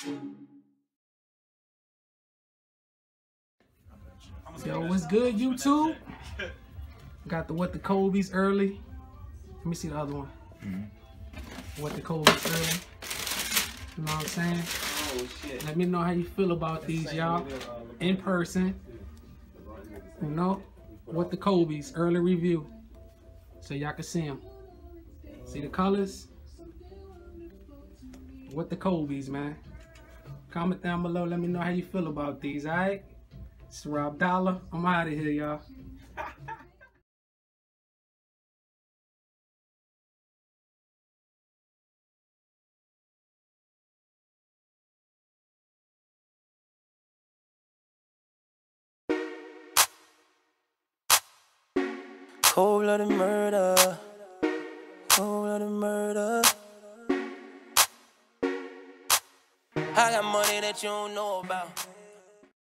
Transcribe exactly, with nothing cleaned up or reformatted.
Yo, what's good, YouTube? Got the What the Kobe's early. Let me see the other one. Mm-hmm. What the Kobe's early. You know what I'm saying? Oh, shit. Let me know how you feel about these, y'all. In person. You know? What the Kobe's early review. So y'all can see them. See the colors? What the Kobe's, man. Comment down below. Let me know how you feel about these, alright? It's Rob Dollar. I'm out of here, y'all. Cold-blooded murder. Cold-blooded murder. I got money that you don't know about.